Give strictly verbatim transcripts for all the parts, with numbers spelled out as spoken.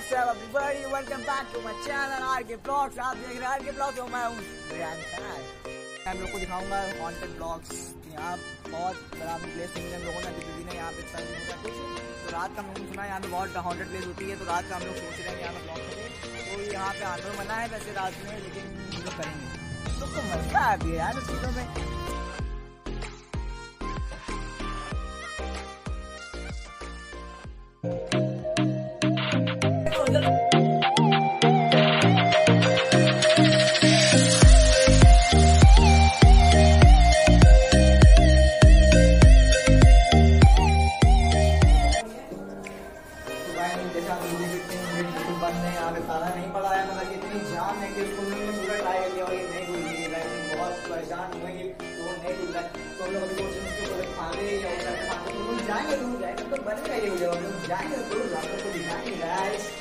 What's up everybody, welcome back to my channel R K blogs. आप देख रहे हैं आर के ब्लॉग्स और मैं हूं रियान खान। मैं आप लोग को दिखाऊंगा हॉन्टेड ब्लॉग्स। यहाँ बहुत बड़ा प्लेस है, हम लोगों ने दीदी ने यहाँ पे कुछ तो रात का हम लोगों ने सुना यहाँ पे बहुत हॉन्टेड प्लेस होती है, तो रात का हम लोग सोच रहे हैं यहाँ पे ब्लॉग करें। तो यहाँ पे आंदोलन बना है वैसे रात में, लेकिन हम लोग करेंगे तो तो मजा आती है यार उस चीज़ों में। यहाँ पे ताला नहीं पड़ा है, मगर इतनी जाम है कि उसको हमने पूरा ट्राई कर लिया और ये नहीं खुल रही है। बहुत परेशान हुए कि वो नहीं खुल रहा है, तो हम लोग अभी सोच रहे हैं उसको खाने या उधर खाने तो हम जाएंगे दूर जाएंगे तो बनेगा ये वीडियो, हम लोग जाएंगे दूर आप लोग को दिखाएंगे गाइस।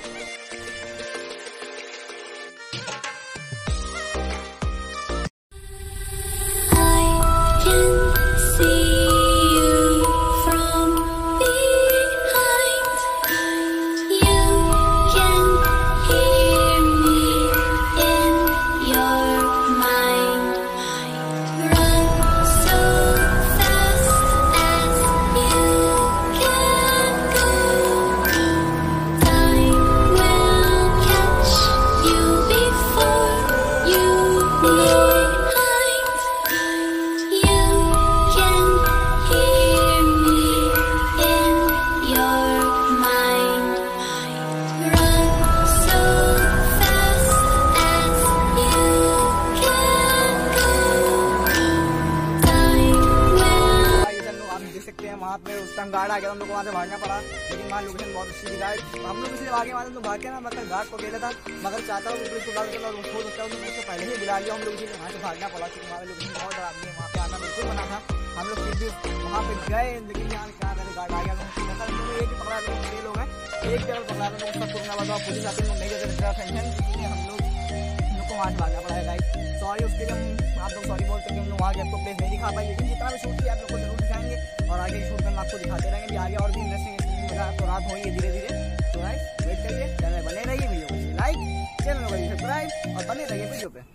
वहाँ पे उस टाइम गार्ड आ गया, हम लोग को वहाँ से भागना पड़ा, लेकिन वहाँ लोकेशन बहुत अच्छी दिखा है। हम लोग इसलिए आगे वहाँ से भाग के ना मतलब गार्ड को कहता था, मगर चाहता हूँ पुलिस को गार्ड करना हो सकता है उसको पहले ही बुला लिया। हम लोग इसीलिए वहाँ से भागना पड़ा क्योंकि हमारे लोकेशन बहुत डरावनी है, वहाँ पे आना बिल्कुल मना था। हम लोग फिर भी वहाँ पे गए, लेकिन यहाँ क्या करें गार्ड आ गया तो एक ही पकड़ा लोग छह लोग हैं, एक जगह पकड़ा लोग सब टूटना पड़ा, पुलिस आती है नहीं जगह टेंशन, इसलिए हम लोग हम लोग को वहाँ से भागना पड़ा है गाइस। सॉरी उसके लिए हम आप लोग सॉरी बोलते हैं कि हम लोग वहाँ के आपको प्लेस नहीं दिखा पाए, लेकिन जितना भी शूट किया आप लोग को जरूर दिखाएंगे और आगे शूट में आपको दिखाते रहेंगे। आगे और भी इंटरेस्टिंग मजा तो रात होगी धीरे धीरे। तो गाइस वेट करिए, चैनल बने रहिए, वीडियो को लाइक, चैनल को सब्सक्राइब और बने रहिए वीडियो पे।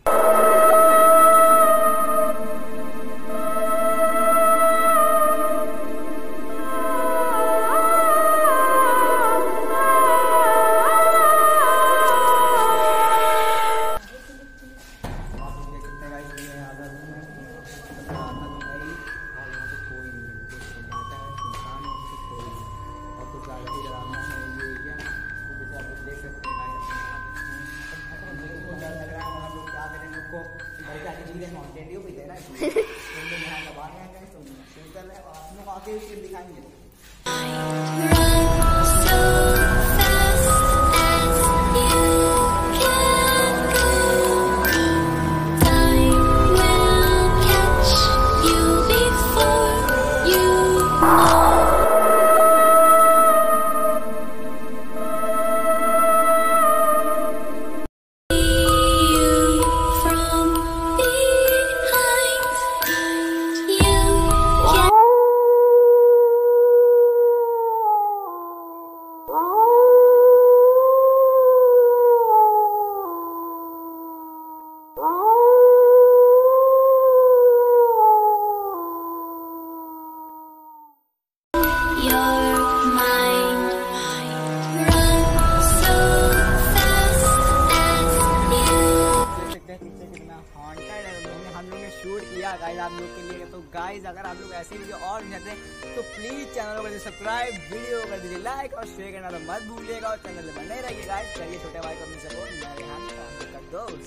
आप लोग के लिए। तो गाइज अगर आप लोग ऐसे वीडियो और चाहते हैं तो प्लीज चैनल को सब्सक्राइब, वीडियो कर दीजिए लाइक और शेयर करना तो मत भूलिएगा और चैनल में बने रहिए गाइज। चलिए छोटे भाई को अपनी सपोर्ट, मैं रेहान का दोस्त।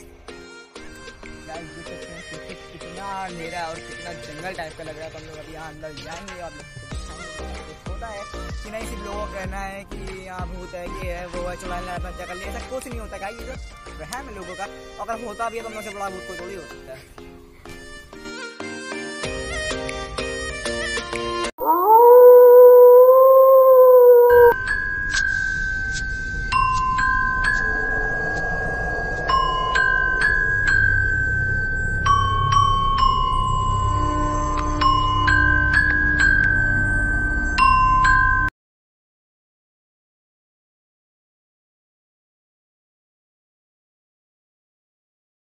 गाइज देख सकते हैं कितना अंधेरा और कितना जंगल टाइप का लग रहा है। तो हम लोग अभी यहाँ अंदर जाएंगे, आप लोग होता है कि नहीं सिर्फ लोगों का कहना है कि यहाँ भूत है, ये है वो है, चुड़ैल आत्महत्या कर लिया, ऐसा कुछ नहीं होता गाइज, ये तो वहम है लोगों का। अगर होता भी है तो हम से बड़ा भूत कोई थोड़ी हो सकता है।